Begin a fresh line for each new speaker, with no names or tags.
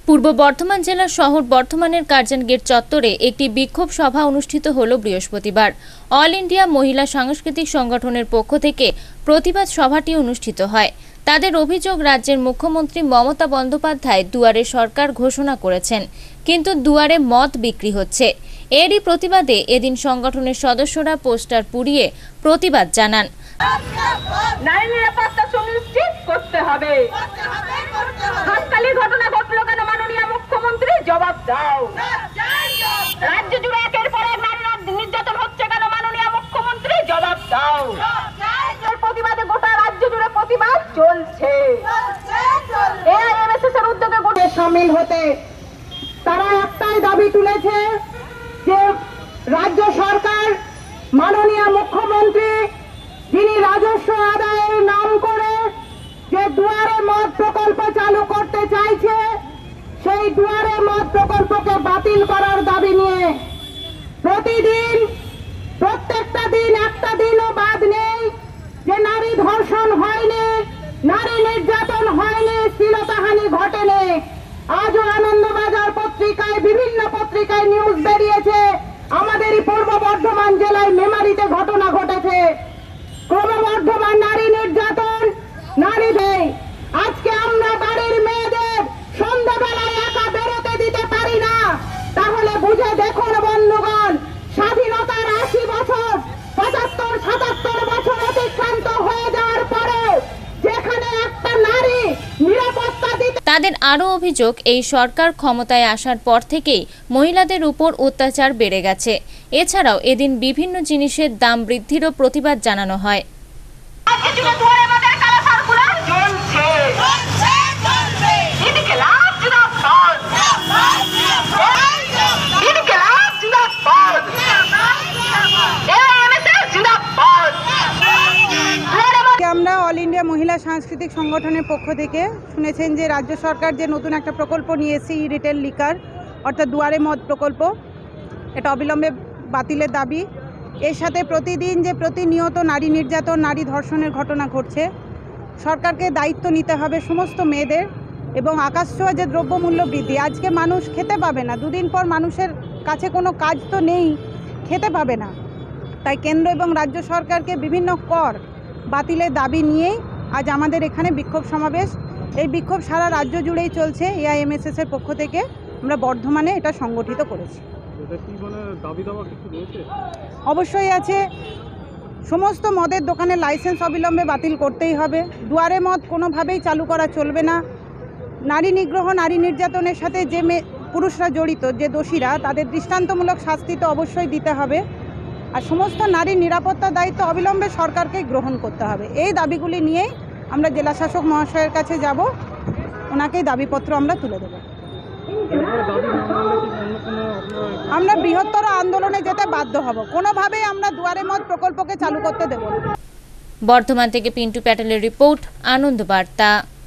পূর্ব বর্ধমান জেলার শহর বর্ধমানের কার্জন গেট চত্বরে একটি বিক্ষোভ সভা অনুষ্ঠিত হল বৃহস্পতিবার। অল ইন্ডিয়া মহিলা সাংস্কৃতিক সংগঠনের পক্ষ থেকে প্রতিবাদ সভাটি অনুষ্ঠিত হয়। তাদের অভিযোগ, রাজ্যের মুখ্যমন্ত্রী মমতা বন্দ্যোপাধ্যায় দুয়ারে সরকার ঘোষণা করেছেন, কিন্তু দুয়ারে মদ বিক্রি হচ্ছে। এরই প্রতিবাদে এদিন সংগঠনের সদস্যরা পোস্টার পুড়িয়ে প্রতিবাদ জানান।
নারী নিরাপত্তা সুনিশ্চিত করতে হবে। হাততালি ঘটনা ঘটলো কেন মাননীয় মুখ্যমন্ত্রী, জবাব দাও। রাজ্য জুড়ে একের পর এক নারী নির্যাতন হচ্ছে কেন মাননীয় মুখ্যমন্ত্রী, জবাব দাও। এর প্রতিবাদে গোটা রাজ্য জুড়ে প্রতিবাদ চলছে। এআইএমএসএস এর উদ্যোগে গোটা শামিল হতে তারা একটাই দাবি তুলেছে যে রাজ্য সরকার মাননীয় মুখ্যমন্ত্রী যিনি রাজস্ব আদায়ের নাম করে যে দুয়ারে মদ প্রকল্প চালু করতে চাইছে, সেই দুয়ারে মদ প্রকল্পকে বাতিল করার দাবি নিয়ে প্রতিদিন প্রত্যেকটা দিন একটা দিনও বাদ নেই যে নারী ধর্ষণ হয়নি, নারী নির্যাতন হয়নি, শ্লীলতাহানি ঘটেনি। আজও আনন্দবাজার পত্রিকায়, বিভিন্ন পত্রিকায় নিউজ বেরিয়েছে আমাদেরই পূর্ব বর্ধমান জেলায় মেমারিতে ঘটনা ঘটেছে। ক্রমবর্ধমান নারী নির্যাতন, নারী নেই। আজকে আমরা বাড়ির মেয়েদের সন্ধ্যাবেলায় একা বেরোতে দিতে পারি না, তাহলে বুঝে দেখুন বন্ধুগণ, স্বাধীনতার 80 বছর, 75-77 বছর অতিক্রান্ত হয়ে যাওয়ার পরে যেখানে একটা নারী নিরাপত্তা দিতে।
তাদের আরও অভিযোগ, এই সরকার ক্ষমতায় আসার পর থেকেই মহিলাদের উপর অত্যাচার বেড়ে গেছে। এছাড়াও এদিন বিভিন্ন জিনিসের দাম বৃদ্ধিরও প্রতিবাদ জানানো হয়।
আমরা অল ইন্ডিয়া মহিলা সাংস্কৃতিক সংগঠনের পক্ষ থেকে শুনেছেন যে রাজ্য সরকার যে নতুন একটা প্রকল্প নিয়েছে, রিটেল লিকার অর্থাৎ দুয়ারে মদ প্রকল্প, এটা অবিলম্বে বাতিলের দাবি। এর সাথে প্রতিদিন যে প্রতিনিয়ত নারী নির্যাতন, নারী ধর্ষণের ঘটনা ঘটছে, সরকারকে দায়িত্ব নিতে হবে সমস্ত মেয়েদের। এবং আকাশছোঁয়া যে দ্রব্যমূল্য বৃদ্ধি, আজকে মানুষ খেতে পাবে না, দুদিন পর মানুষের কাছে কোনো কাজ তো নেই, খেতে পাবে না। তাই কেন্দ্র এবং রাজ্য সরকারকে বিভিন্ন কর বাতিলের দাবি নিয়েই আজ আমাদের এখানে বিক্ষোভ সমাবেশ। এই বিক্ষোভ সারা রাজ্য জুড়েই চলছে। এআইএমএসএস এর পক্ষ থেকে আমরা বর্ধমানে এটা সংগঠিত করেছি। অবশ্যই আছে। সমস্ত মদের দোকানের লাইসেন্স অবিলম্বে বাতিল করতেই হবে। দুয়ারে মদ কোনোভাবেই চালু করা চলবে না। নারী নিগ্রহ, নারী নির্যাতনের সাথে যে পুরুষরা জড়িত, যে দোষীরা, তাদের দৃষ্টান্তমূলক শাস্তি তো অবশ্যই দিতে হবে। আর সমস্ত নারীর নিরাপত্তার দায়িত্ব অবিলম্বে সরকারকে গ্রহণ করতে হবে। এই দাবিগুলি নিয়েই আমরা জেলা শাসক মহাশয়ের কাছে যাব, ওনাকেই দাবিপত্র আমরা তুলে দেব। আমরা বৃহত্তর আন্দোলনে যেতে বাধ্য হব, কোনোভাবেই আমরা দুয়ারে মদ প্রকল্পকে চালু করতে দেব না।
বর্ধমান থেকে পিন্টু প্যাটেলের রিপোর্ট, আনন্দ বার্তা।